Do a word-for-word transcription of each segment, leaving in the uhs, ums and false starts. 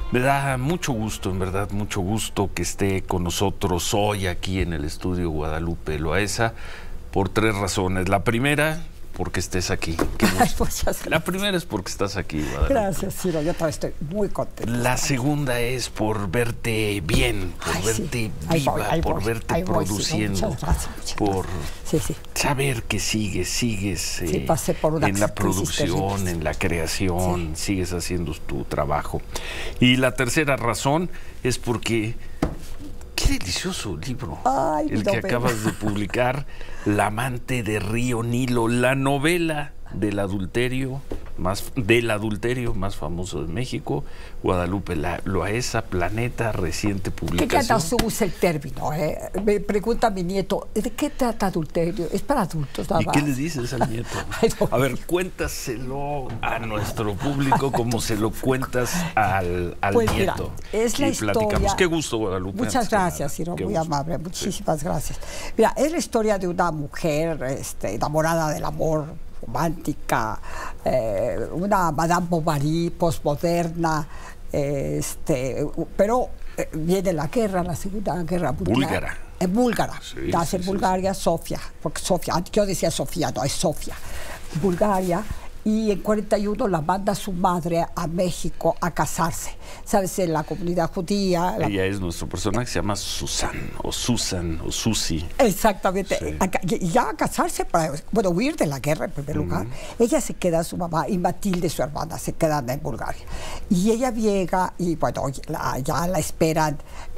Me da mucho gusto, en verdad, mucho gusto que esté con nosotros hoy aquí en el estudio Guadalupe Loaesa por tres razones. La primera, porque estés aquí. Qué gusto. La primera es porque estás aquí, Guadalupe. Gracias, Ciro. Yo también estoy muy contenta. La segunda es por verte bien, por Ay, verte sí. viva, Ahí voy, ahí por voy, verte ahí voy, produciendo, Ciro. Muchas gracias, muchas por Sí, sí. saber que sigues, sigues Sí, eh, pasé por una en la crisis producción, terrible. en la creación, Sí. sigues haciendo tu trabajo. Y la tercera razón es porque qué delicioso libro, Ay, el que novela. acabas de publicar, La amante de Río Nilo, la novela del adulterio más del adulterio más famoso de México, Guadalupe Loaesa, Planeta, reciente ¿Qué publicación. trata se usa el término? Eh? Me pregunta mi nieto, ¿de qué trata adulterio? Es para adultos, nada ¿Y más. qué le dices al nieto? Ay, no. A ver, cuéntaselo a nuestro público como se lo cuentas al, al Pues mira, nieto. es la y historia. platicamos. Qué gusto, Guadalupe. Muchas antes que gracias, nada. Ciro, Qué muy gusto. amable, muchísimas gracias. Mira, es la historia de una mujer este, enamorada del amor, romántica, eh, una Madame Bovary postmoderna, eh, este, pero eh, viene la guerra, la Segunda Guerra Mundial. Búlgara. Eh, búlgara, Sí, nace sí, en sí, Bulgaria, Sofía, porque Sofía, yo decía Sofía, no, es Sofía, Bulgaria. Y en cuarenta y uno la manda su madre a México a casarse. ¿Sabes? En la comunidad judía. La... Ella es nuestro personaje, se llama Susan, o Susan, o Susi. Exactamente. Sí. A, y ya a casarse para, bueno, huir de la guerra en primer uh-huh. lugar. Ella se queda, su mamá, y Matilde, su hermana, se quedan en Bulgaria. Y ella llega, y bueno, la, ya la esperan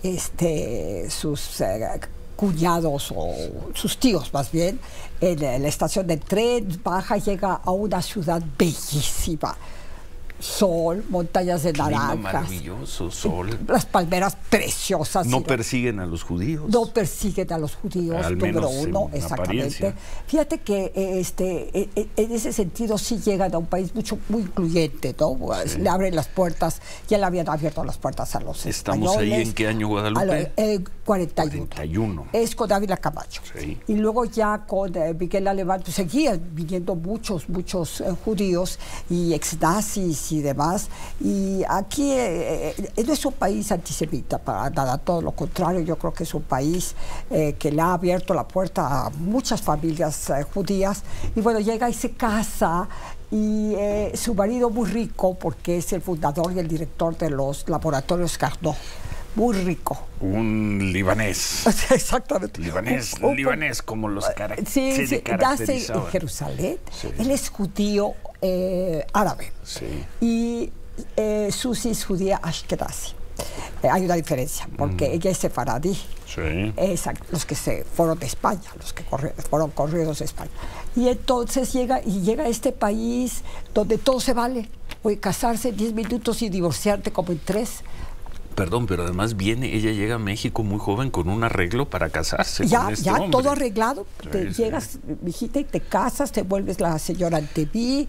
este, sus... Eh, cuñados o sus tíos más bien, en, en la estación de tren, baja, llega a una ciudad bellísima. Sol, montañas de Clima naranjas. maravilloso, sol. Las palmeras preciosas. No ¿sí? persiguen a los judíos. No persiguen a los judíos, Al número menos uno, en exactamente. apariencia. Fíjate que este, en ese sentido sí llegan a un país mucho, muy incluyente, ¿no? Sí. Le abren las puertas, ya le habían abierto las puertas a los ¿Estamos españoles. ahí en qué año, Guadalupe? Lo, eh, cuarenta y uno. cuarenta y uno. Es con Ávila Camacho. Sí. Y luego ya con eh, Miguel Alemán, pues seguían viniendo muchos, muchos eh, judíos y exnazis y demás. Y aquí eh, eh, no es un país antisemita para nada, todo lo contrario, yo creo que es un país eh, que le ha abierto la puerta a muchas familias eh, judías. Y bueno, llega y se casa, y eh, su marido muy rico, porque es el fundador y el director de los laboratorios Carnot. Muy rico. Un libanés. Exactamente. Libanés, un, un, libanés como los cara sí, se sí, nace en Jerusalén. Sí. Él es judío eh, árabe. Sí. Y eh, Susi es judía ashkenazi. Eh, hay una diferencia, porque mm. ella es sefaradí. Sí. Exacto, los que se fueron de España, los que corri fueron corridos de España. Y entonces llega, y llega a este país donde todo se vale. Puede casarse en diez minutos y divorciarte como en tres. Perdón, pero además viene, ella llega a México muy joven con un arreglo para casarse ya, con este ya hombre. todo arreglado, sí, te sí. llegas, mijita, y te casas, te vuelves la señora ante mí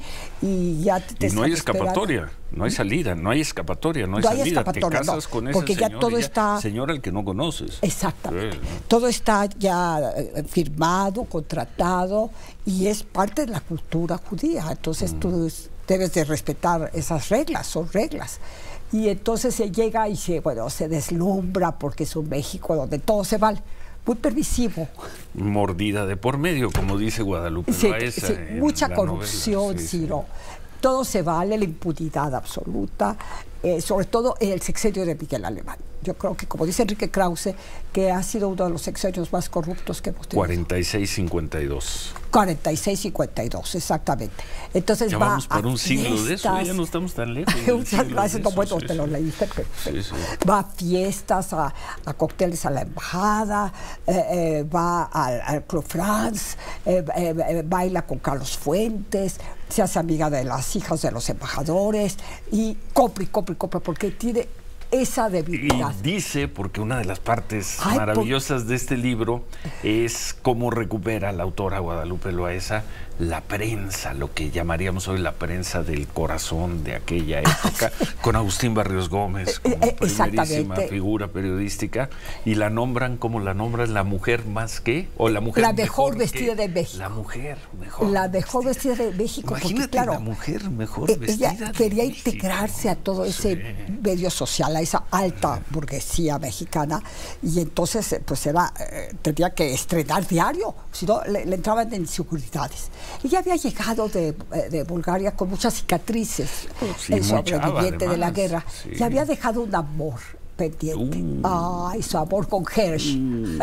y ya te, te y no hay esperando. escapatoria, no hay salida, no hay escapatoria, no hay no salida, hay escapatoria, te casas no, con ese porque señor ya todo ya, está... señor al que no conoces. Exactamente, sí. todo está ya eh, firmado, contratado, y es parte de la cultura judía, entonces mm. tú debes de respetar esas reglas, son reglas. Y entonces se llega y se, bueno, se deslumbra porque es un México donde todo se vale. Muy permisivo. Mordida de por medio, como dice Guadalupe sí, Loaesa. Sí, mucha corrupción, sí, Ciro. Sí. Todo se vale, la impunidad absoluta, eh, sobre todo en el sexenio de Miguel Alemán. Yo creo que, como dice Enrique Krause, que ha sido uno de los sexenios más corruptos que hemos tenido. cuarenta y seis cincuenta y dos. cuarenta y seis cincuenta y dos, exactamente. Entonces ya va vamos por un siglo fiestas. de eso, ya no estamos tan lejos. Muchas gracias, no, bueno, sí, te sí. lo leíste. Pero, sí, sí. Va a fiestas, a, a cócteles a la embajada, eh, eh, va al, al Club France, eh, eh, baila con Carlos Fuentes, se hace amiga de las hijas de los embajadores y compra y compra y compra porque tiene esa debilidad. Y dice, porque una de las partes Ay, maravillosas por... de este libro es cómo recupera la autora Guadalupe Loaesa la prensa, lo que llamaríamos hoy la prensa del corazón de aquella época, con Agustín Barrios Gómez como Eh, eh, primerísima exactamente. figura periodística, y la nombran como la nombran la mujer más que, o la mujer La mejor vestida que, de México. La mujer mejor. La mejor vestida de México. Imagínate, porque, claro, la mujer mejor eh, vestida ella de quería México. integrarse a todo ese Sí. medio social, a esa alta burguesía mexicana, y entonces eh, pues era eh, tenía que estrenar diario, si no le, le entraban en inseguridades. Ella había llegado de, eh, de Bulgaria con muchas cicatrices, Sí, el muy sobreviviente chava, de la además. guerra, Sí. y había dejado un amor pendiente. Uh. Ay, su amor con Hersch. Mm.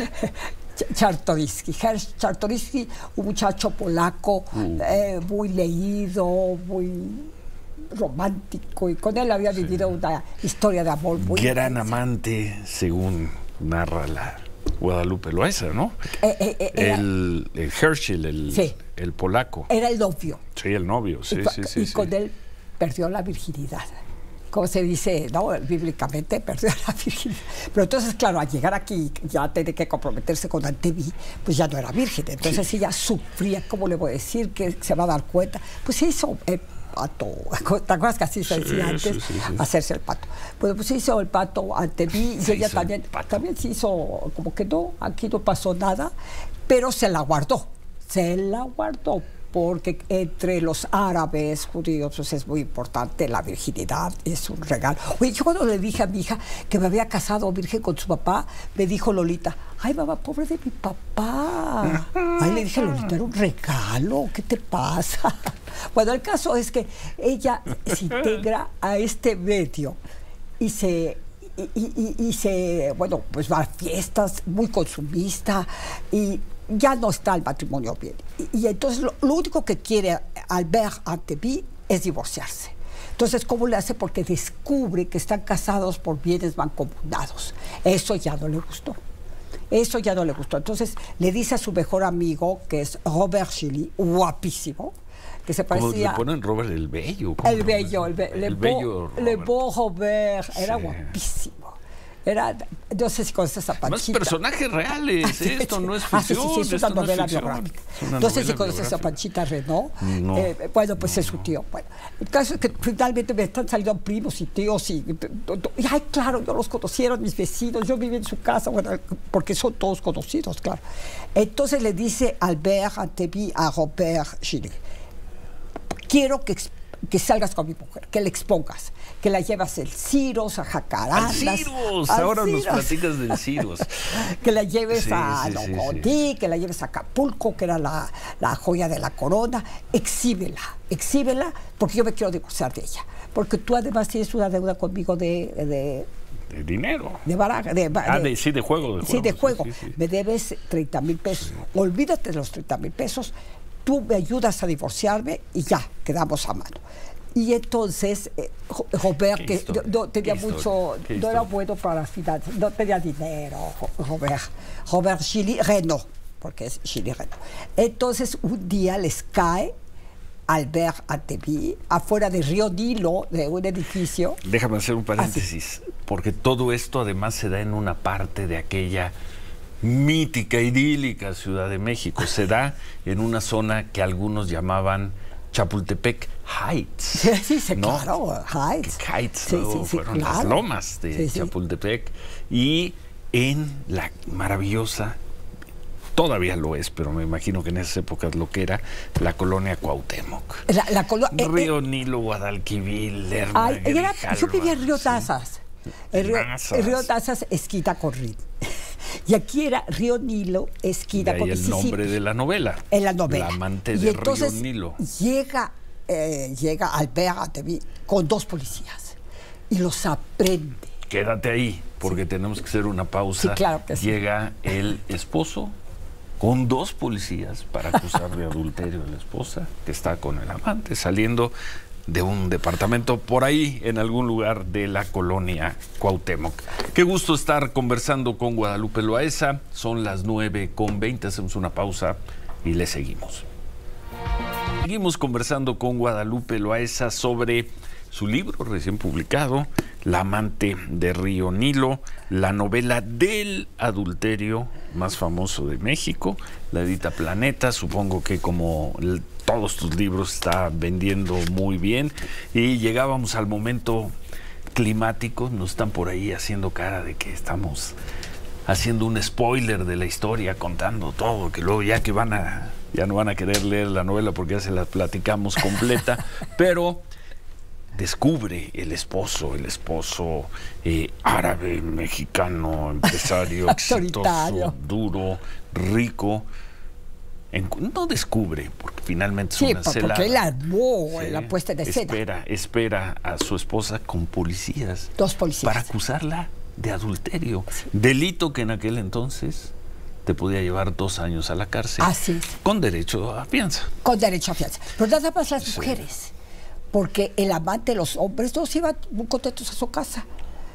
Czartoryski. Hersch Czartoryski, un muchacho polaco, Uh. eh, muy leído, muy romántico, y con él había vivido una historia de amor muy Gran intensa. amante, según narra la Guadalupe Loaesa, ¿no? Eh, eh, eh, era, El, el Herschel, el, Sí. el polaco. era el novio, Sí, el novio, sí, y, co- sí, sí. y sí. con él perdió la virginidad. Como se dice, ¿no? Bíblicamente perdió la virginidad. Pero entonces, claro, al llegar aquí, ya tiene que comprometerse con Antebi, pues ya no era virgen. Entonces Sí. ella sufría, ¿cómo le voy a decir? Que se va a dar cuenta. Pues se hizo el pato. ¿Te acuerdas que así se Sí, decía antes? sí, sí, sí. Hacerse el pato. Bueno, pues se hizo el pato Antebi, y Se ella hizo el también, pato. también se hizo como que no, aquí no pasó nada, pero se la guardó. Se la guardó. Porque entre los árabes, judíos, pues es muy importante la virginidad, es un regalo. Oye, yo cuando le dije a mi hija que me había casado virgen con su papá, me dijo Lolita, ay, mamá, pobre de mi papá. Ay, le dije, Lolita, era un regalo, ¿qué te pasa? Bueno, el caso es que ella se integra a este medio y se... Y, y, y, y se, bueno, pues va a fiestas, muy consumista, y ya no está el matrimonio bien. Y, y entonces lo, lo único que quiere Albert Antebi es divorciarse. Entonces, ¿cómo le hace? Porque descubre que están casados por bienes mancomunados. Eso ya no le gustó. Eso ya no le gustó. Entonces, le dice a su mejor amigo, que es Robert Gilly, guapísimo, que se Como parecía... le ponen Robert el Bello. ¿cómo El no? bello, el, be El le bello beau, le Robert. beau Robert, era Sí. guapísimo. Era, no sé si conoces a Más Panchita. personajes reales, ¿eh? Esto no es Ah, sí, ficción. sí, sí, es esto una no novela ficción. biográfica. Es una No sé si novela conoces a biográfica. Panchita Renaud. No, Eh, bueno, pues es su tío. Bueno, el caso es que finalmente me están saliendo primos y tíos y, y ay, claro, yo los conocieron, mis vecinos, yo viví en su casa, bueno, porque son todos conocidos, claro. Entonces le dice Albert Antebi a Robert Gilly, quiero que, que salgas con mi mujer, que la expongas, que la llevas al Ciros, a Jacarandas. ¡Al Ciros! al Ahora nos Ciros. platicas del Ciros. Que la lleves Sí, a sí, sí, Logodí, sí. que la lleves a Acapulco, que era la, la joya de la corona. Exhíbela, exhíbela, porque yo me quiero divorciar de ella. Porque tú además tienes una deuda conmigo de... de De dinero. de baraja, de, Ah, de, sí, de juego. De sí, de juego. juego. Sí, sí, sí. Me debes treinta mil pesos. Olvídate de los treinta mil pesos. Tú me ayudas a divorciarme y ya, quedamos a mano. Y entonces, eh, Robert, Qué que historia, no, no tenía qué mucho, historia, qué no era historia. bueno para las finanzas, no tenía dinero, Robert. Robert Gilly Renaud, porque es Gilly Renaud. Entonces, un día les cae Albert Antebi afuera de Río Nilo, de un edificio. Déjame hacer un paréntesis, porque todo esto además se da en una parte de aquella mítica, idílica Ciudad de México. Se da en una zona que algunos llamaban Chapultepec Heights. Sí, sí, sí, ¿no? claro, Heights. Heights, Sí, luego sí, sí, fueron las claro. lomas de Sí, sí. Chapultepec. Y en la maravillosa, todavía lo es, pero me imagino que en esas épocas lo que era, la colonia Cuauhtémoc. La, la colo- eh, Río eh, Nilo, Guadalquivir, Lerma, ay, era- yo vivía en Río sí. Tazas. El río, Tazas. el río Tazas, esquina con Rin. Y aquí era Río Nilo, De esquina ahí con el Mississippi. nombre de la novela. En la novela. La amante Y de entonces Río Nilo. Llega, eh, llega Albert Antebi con dos policías y los aprende. Quédate ahí, porque tenemos que hacer una pausa. Sí, claro que sí. Llega el esposo con dos policías para acusar de adulterio a la esposa, que está con el amante, saliendo de un departamento por ahí, en algún lugar de la colonia Cuauhtémoc. Qué gusto estar conversando con Guadalupe Loaesa. Son las nueve con veinte, hacemos una pausa y le seguimos. Seguimos conversando con Guadalupe Loaesa sobre su libro recién publicado, La amante de Río Nilo, la novela del adulterio más famoso de México, la edita Planeta, supongo que como el, todos tus libros está vendiendo muy bien, y llegábamos al momento climático, nos están por ahí haciendo cara de que estamos haciendo un spoiler de la historia, contando todo, que luego ya que van a, ya no van a querer leer la novela porque ya se la platicamos completa, pero descubre el esposo, el esposo eh, árabe, mexicano, empresario, exitoso, duro, rico. En, no descubre, porque finalmente es sí, una celada. porque él armó sí, la puesta de escena. Espera, espera a su esposa con policías. Dos policías. Para acusarla de adulterio. Sí. Delito que en aquel entonces te podía llevar dos años a la cárcel. Así es. Con derecho a fianza. Con derecho a fianza. Pero nada más las sí. mujeres. Porque el amante, los hombres, todos iban muy contentos a su casa.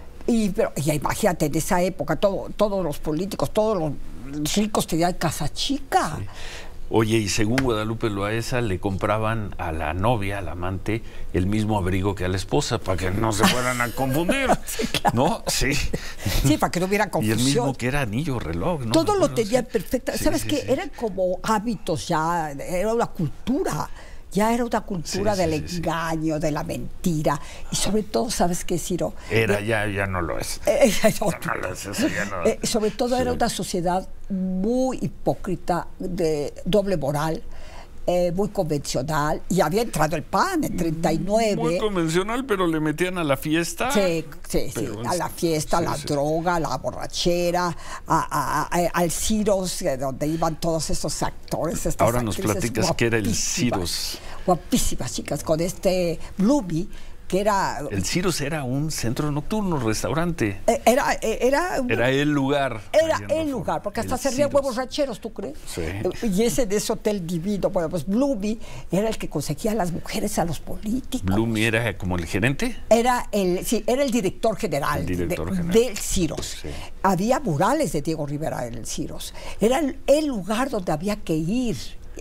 Y, pero, y imagínate, en esa época, todo, todos los políticos, todos los ricos tenían casa chica. Sí. Oye, y según Guadalupe Loaesa, le compraban a la novia, al amante, el mismo abrigo que a la esposa, para que no se fueran a confundir. Sí, claro. ¿No? Sí. Sí, para que no hubiera confusión. Y el mismo que era anillo, reloj, ¿no? Todo bueno, lo tenían sí. perfecto. Sí, ¿Sabes sí, qué? sí. Eran como hábitos ya, era una cultura. Ya era una cultura sí, del sí, engaño, sí. de la mentira. Y sobre todo, ¿sabes qué, Ciro? Era, eh, ya, ya no lo es. Eh, ya no lo es, eso ya no. Eh, sobre todo sí. era una sociedad muy hipócrita, de doble moral, eh, muy convencional. Y había entrado el P A N en treinta y nueve. Muy convencional, pero le metían a la fiesta. Sí, sí, sí. A la fiesta, sí, a la sí. droga, a la borrachera, a, a, a, al Ciros, donde iban todos esos actores. Estas Ahora nos platicas que era el Ciros. Guapísimas chicas, con este Blueby, que era... El Ciros era un centro nocturno, restaurante. Era, era, era el lugar. Era el lugar, porque hasta servían huevos rancheros, ¿tú crees? Sí. Y ese de ese hotel divino, bueno, pues Blueby era el que conseguía a las mujeres a los políticos. ¿Blueby era como el gerente? Era el, sí, era el director general, el director de, general. del Ciros. Sí. Había murales de Diego Rivera en el Ciros. Era el, el lugar donde había que ir.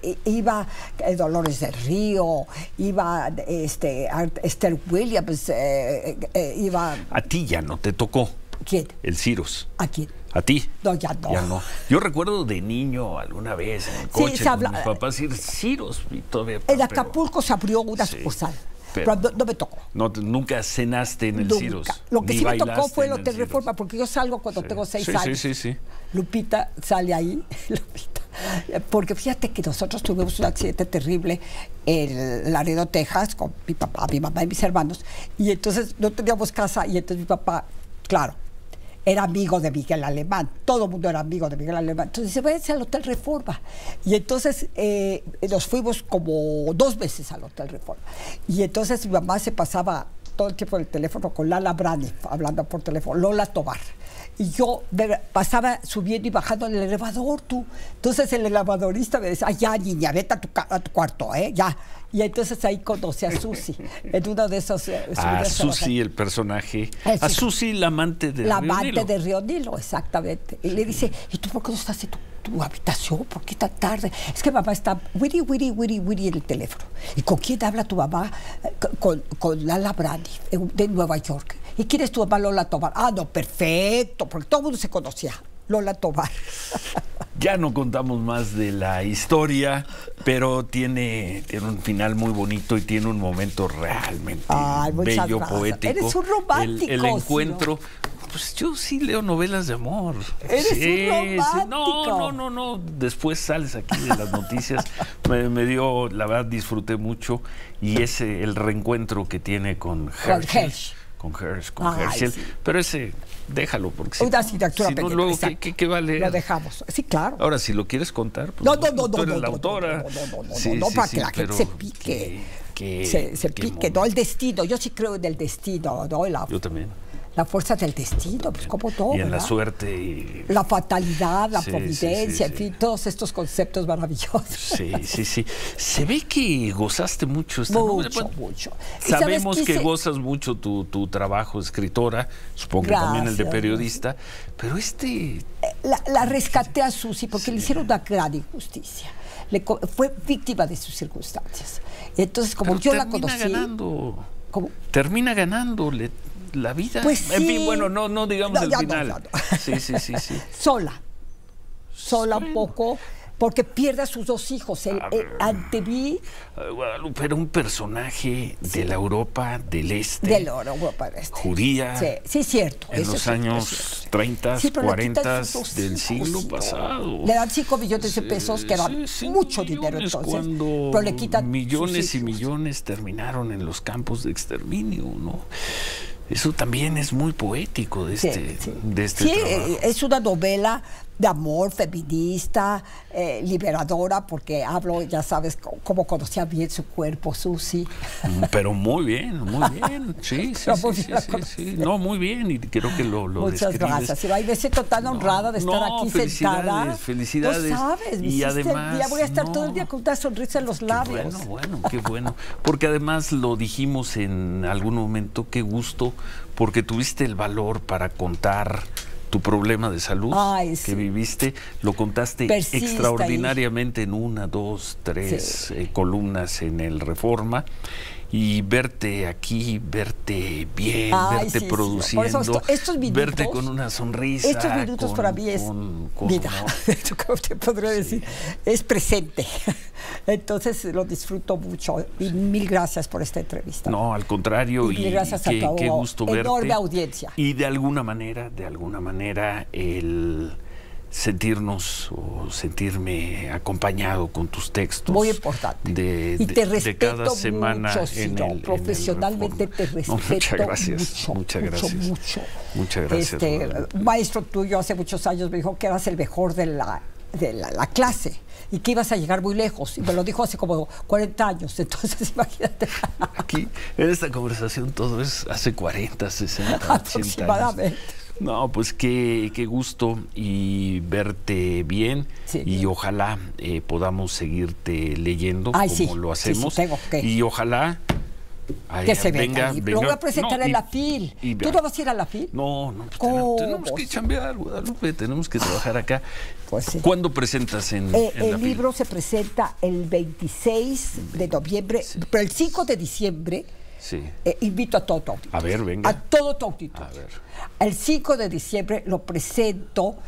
Iba eh, Dolores del Río, iba este, Esther Williams, eh, eh, iba... A ti ya no te tocó. ¿Quién? El Ciros. ¿A quién? ¿A ti? No, ya no. Ya no. Yo recuerdo de niño alguna vez en el coche sí, con habla... mis papás ir Ciros y todavía... En Acapulco pero... se abrió una sí, sucursal. Pero, pero no, no me tocó. No, nunca cenaste en el nunca. Ciros. Lo que sí me tocó fue el Hotel Reforma, porque yo salgo cuando sí. tengo seis sí, años. Sí, sí, sí. Lupita sale ahí. Lupita. Porque fíjate que nosotros tuvimos un accidente terrible en Laredo, Texas, con mi papá, mi mamá y mis hermanos. Y entonces no teníamos casa. Y entonces mi papá, claro, era amigo de Miguel Alemán, todo el mundo era amigo de Miguel Alemán. Entonces dice, váyanse al Hotel Reforma. Y entonces eh, nos fuimos como dos veces al Hotel Reforma. Y entonces mi mamá se pasaba todo el tiempo en el teléfono con Lala Brani, hablando por teléfono, Lola Tobar. Y yo me pasaba subiendo y bajando en el elevador, tú. Entonces el elevadorista me decía, ah, ya, niña, vete a tu, a tu cuarto, ¿eh? Ya. Y entonces ahí conocí a Susi, en uno de esos... Eh, a Susi, el personaje. El a Susi, la amante de la Río amante Nilo. de Río Nilo, exactamente. Y le dice, ¿y tú por qué no estás en tu, tu habitación? ¿Por qué tan tarde? Es que mamá está wiri, wiri, wiri, wiri en el teléfono. ¿Y con quién habla tu mamá? Con, con Lala Brani, de Nueva York. ¿Y quién es tu mamá, Lola Tobar? Ah, no, perfecto, porque todo el mundo se conocía. Lola Tobar. Ya no contamos más de la historia, pero tiene, tiene un final muy bonito y tiene un momento realmente Ay, bello, gracias. poético. Eres un romántico. El, el encuentro. ¿No? Pues yo sí leo novelas de amor. Eres sí, un romántico. Sí. No, no, no, no. Después sales aquí de las noticias. me, me dio, la verdad, disfruté mucho. Y ese, el reencuentro que tiene con Herschel. Con Herschel, con Ay, Herschel. Sí. Pero ese, déjalo, porque una si, arquitectura si no, luego, ¿qué, qué, ¿qué va a leer? Lo dejamos. Sí, claro. Ahora, si lo quieres contar, pues no, no, no, tú no, eres no, la no, autora. No, no, no, no, sí, no, no sí, para sí, que la gente se pique. Que, que, se se pique, momento. no, el destino. Yo sí creo en el destino, ¿no? La, Yo también. La fuerza del destino, pues como todo. Y en ¿verdad? la suerte. Y... La fatalidad, la sí, providencia, sí, sí, en sí. fin, todos estos conceptos maravillosos. Sí, sí, sí. Se ve que gozaste mucho esta Mucho, novela. mucho. Sabemos que se... gozas mucho tu, tu trabajo escritora, supongo Gracias, que también el de periodista, pero este... La, la rescaté a Susi porque sí. le hicieron una gran injusticia. Le, fue víctima de sus circunstancias. Entonces, como pero yo la conocí... Termina ganando. ¿Cómo? Termina ganando le, la vida. Pues en sí. fin, bueno, no, no digamos no, el ya final. No, ya no. Sí, sí, sí, sí. Sola. sola un poco, porque pierde a sus dos hijos. El, el, ante mí... Guadalupe era un personaje sí. de la Europa del Este. De la Europa del Este. Judía. Sí, sí, cierto. En los años treinta, sí, cuarenta del siglo no. pasado. Le dan cinco millones de pesos, sí, que eran sí, mucho dinero entonces. Cuando pero le quitan millones y millones terminaron en los campos de exterminio, ¿no? Eso también es muy poético de este, sí, sí. De este sí, trabajo. Es una novela de amor, feminista, eh, liberadora, porque hablo, ya sabes, cómo conocía bien su cuerpo, Susi. Pero muy bien, muy bien. Sí, sí, sí, sí, sí, sí. No, muy bien, y creo que lo, lo Muchas describes. gracias. Y me siento tan honrada de estar no, aquí felicidades, sentada. Felicidades, no sabes, me y además el día. Voy a estar no, todo el día con una sonrisa en los labios. Bueno, bueno, qué bueno. Porque además lo dijimos en algún momento, qué gusto, porque tuviste el valor para contar tu problema de salud. Ay, que sí. viviste, lo contaste Persiste extraordinariamente ahí. En una, dos, tres sí. eh, columnas en el Reforma. Y verte aquí, verte bien, Ay, verte sí, produciendo, sí. Esto, estos minutos, verte con una sonrisa. Estos minutos con, para mí es, con, con, mira, ¿no? ¿cómo te podría sí. decir? Es presente. Entonces lo disfruto mucho. Y mil gracias por esta entrevista. No, al contrario. Y mil gracias y a tu qué gusto verte. Enorme audiencia. Y de alguna manera, de alguna manera, el sentirnos o sentirme acompañado con tus textos. Muy importante. De, y te de, respeto de cada semana mucho, sí, en no, el, profesionalmente en el te respeto no, muchas gracias, mucho, muchas gracias, mucho, mucho. Muchas gracias. Este, un maestro tuyo hace muchos años me dijo que eras el mejor de la de la, la clase y que ibas a llegar muy lejos, y me lo dijo hace como cuarenta años, entonces imagínate. Aquí, en esta conversación todo es hace cuarenta, sesenta, ochenta años. No, pues qué, qué gusto y verte bien, sí, y ojalá eh, podamos seguirte leyendo. Ay, como sí, lo hacemos. Sí, sí, tengo que. Y ojalá Ay, que se venga, venga. Lo voy a presentar no, en y, la FIL. Y, ¿Tú no vas a ir a la FIL? No, no, pues tenemos, tenemos que chambear, Guadalupe, tenemos que trabajar acá. Pues sí. ¿Cuándo presentas en, eh, en el la libro FIL? Se presenta el veintiséis de noviembre, sí, pero el cinco de diciembre. Sí. Eh, invito a todo tu auditorio. A ver, venga. A todo tu auditorio. A ver. El cinco de diciembre lo presento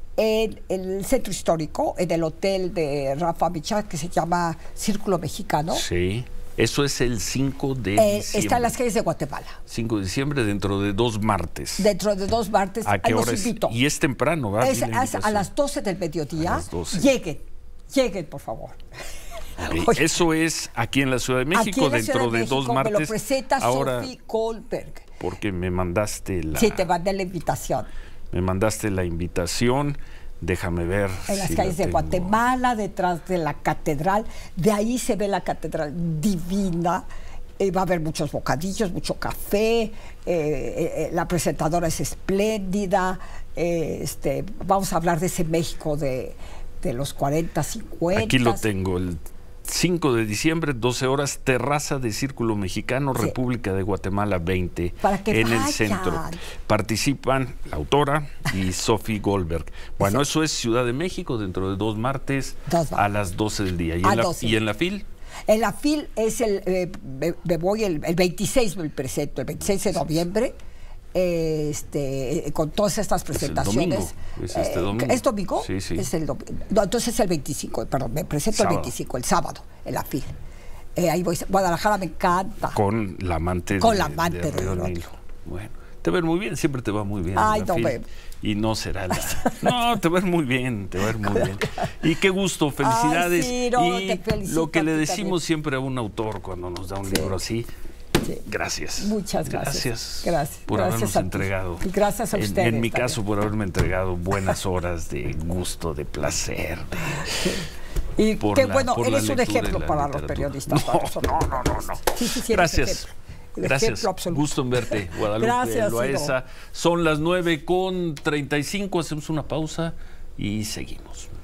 en el centro histórico, en el hotel de Rafa Michat, que se llama Círculo Mexicano. Sí. Eso es el cinco de eh, diciembre. Está en las calles de Guatemala. cinco de diciembre, dentro de dos martes. Dentro de dos martes. ¿A qué los hora es? Invito. Y es temprano, ¿verdad? Es, es a las doce del mediodía. A las doce. Lleguen, lleguen, por favor. Okay. Oye, eso es aquí en la Ciudad de México, la dentro de, de México, dos martes. Me lo presenta ahora, Sophie Goldberg. Porque me mandaste la... Sí, te mandé la invitación. Me mandaste la invitación, déjame ver. En las si calles de Guatemala, detrás de la catedral. De ahí se ve la catedral divina. Eh, va a haber muchos bocadillos, mucho café. Eh, eh, la presentadora es espléndida. Eh, este, vamos a hablar de ese México de, de los cuarenta, cincuenta. Aquí lo tengo, el cinco de diciembre, doce horas, terraza de Círculo Mexicano, sí, República de Guatemala veinte, para que en vayan. El centro. Participan la autora y Sophie Goldberg. Bueno, sí, eso es Ciudad de México, dentro de dos martes, dos martes. A las doce del día. ¿Y, en la, ¿y en la FIL? En la FIL es el, eh, me, me voy el, el veintiséis, me presento, el veintiséis de noviembre. Eh, este, eh, con todas estas presentaciones. Es, domingo. ¿Es este domingo? Eh, ¿Es domingo? Sí, sí. Es el do... no, entonces es el veinticinco, perdón, me presento sábado. El veinticinco, el sábado, en la FIL. Eh, ahí voy, Guadalajara me encanta. Con la amante con de, la amante de Río de Nilo. Bueno, te ves muy bien, siempre te va muy bien. Ay, no, me... Y no será la... No, te ves muy bien, te ves muy bien. Y qué gusto, felicidades. Ay, sí, no, y te lo que le decimos también. Siempre a un autor cuando nos da un sí. libro así. Sí. Gracias. Muchas gracias. Gracias, gracias. por gracias habernos entregado. Y gracias a en, ustedes. En mi también. caso, por haberme entregado buenas horas de gusto, de placer. De, sí. Y qué la, bueno, eres un ejemplo para los periodistas. No, no, no, no. no. Sí, sí, sí, gracias. Gracias. Gusto en verte, Guadalupe Gracias, Loaesa. Son las nueve con treinta y cinco. Hacemos una pausa y seguimos.